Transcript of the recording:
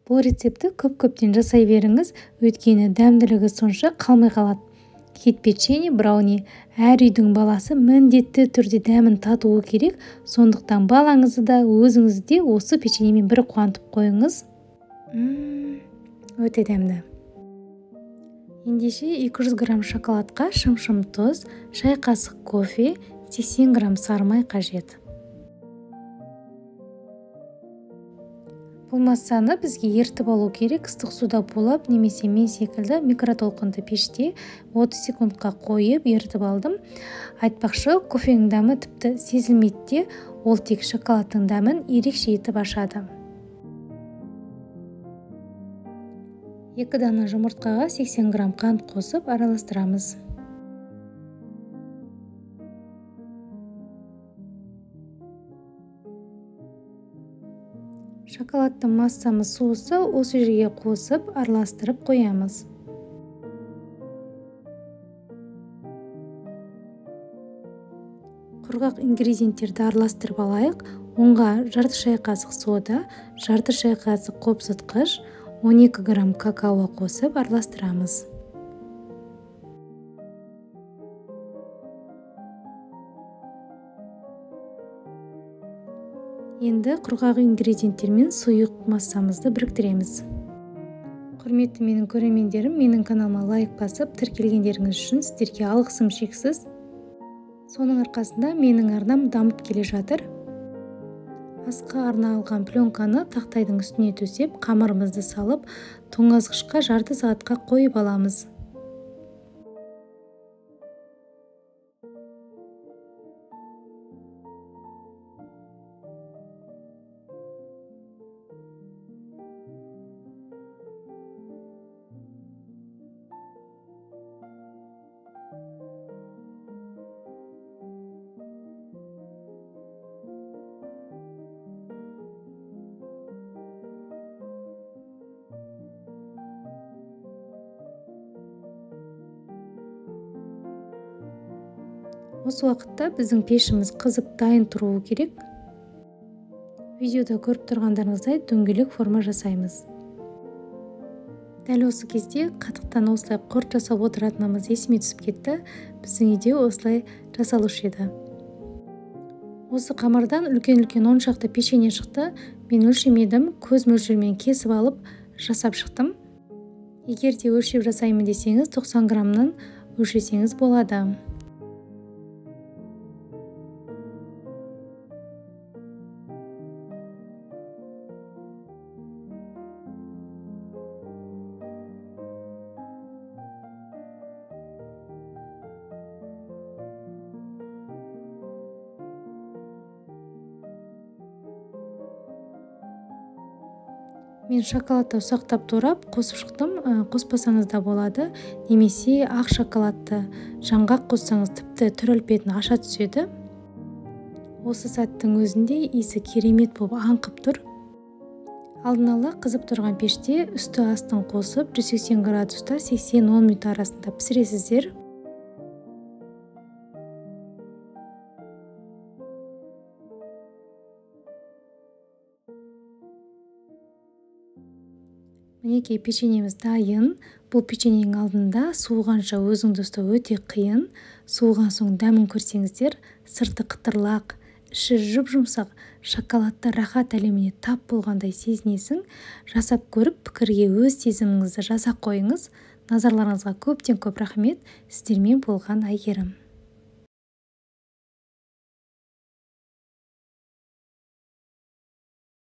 Бұл рецепті көп-көптен жасай беріңіз, өйткені дәмділігі сонша қалмай қалады. Хит печенье, брауни әр үйдің баласы міндетті түрде дәмін татуы керек, сондықтан балаңызды да өзіңізді де осы печеньемен бір қуантып қойыңыз. Өте дәмді. Ендеше 200 грамм шоколадқа шым-шым тұз, шай қасық кофе, 80 грамм сары май қажет. Бұл массаны бізге ертіп алу керек, ыстық суда булап, немесе мен секілді микротолқынды пеште 30 секундқа қойып ертіп алдым. Айтпақшы, кофенің дәмі тіпті сезілмейді, ол тек шоколадтың дәмін ерекше етіп ашады. 2 дана жұмыртқаға 80 грамм қант қосып араластырамыз. Шоколадты массамыз суыса, осы жерге қосып араластырып қоямыз. Құрғақ ингредиенттерді араластырып алайық. Онға жарты шай қасық сода, жарты шай қасық қопсытқыш, 12 грамм какао қосып араластырамыз. Енді құрғақ ингредиенттермен сұйық массамызды біріктіреміз. Құрметті менің көрермендерім, менің каналыма лайк басып, тіркелгендеріңіз үшін сіздерге алғысым шексіз. Соның арқасында менің арнам дамып келе жатыр. Асқа арналған пленканы тақтайдың үстіне төсеп, қамырымызды салып, тоңазғышқа жарты сағатқа қойып аламыз. Осы уақытта біздің пешіміз қызып дайын тұруы керек. Видеода көріп тұрғандарыңыздай дөңгелек форма жасаймыз. Дәл осы кезде қатықтан осылай құрт жасап отыратынымыз есіме түсіп кетті. Біздің үйде осылай жасалушы еді. Осы қамырдан үлкен-үлкен 10 шақты печенье шықты. Мен өлшемедім, көз мөлшермен кесіп алып жасап шықтым. Егер де өлшеп жасаймын десеңіз, 90 граммнан өлшесеңіз болады. Мен шоколадты ұсақтап турап қосып шықтым, қоспасаңыз да болады, немесе ақ шоколадты жаңғақ қоссаңыз тіпті түр әлпетін аша түседі. Осы сәттің өзінде иісі керемет болып аңқып тұр. Алдын ала қызып тұрған пеште үсті астын қосып 180 градуста 80-10 минут арасында пісіресіздер. Мінекей печеньеміз дайын. Бұл печеньенің алдында суығанша өзіңді ұстау өте қиын. Суыған соң дәмін көрсеңіздер, сырты қытырлақ, іші жұп-жұмсақ, шоколадты рахат әлеміне тап болғандай сезінесің. Жасап көріп, пікірге өз сезіміңізді жаза қойыңыз. Назарларыңызға көптен көп рахмет. Сіздермен болған Әйгерім.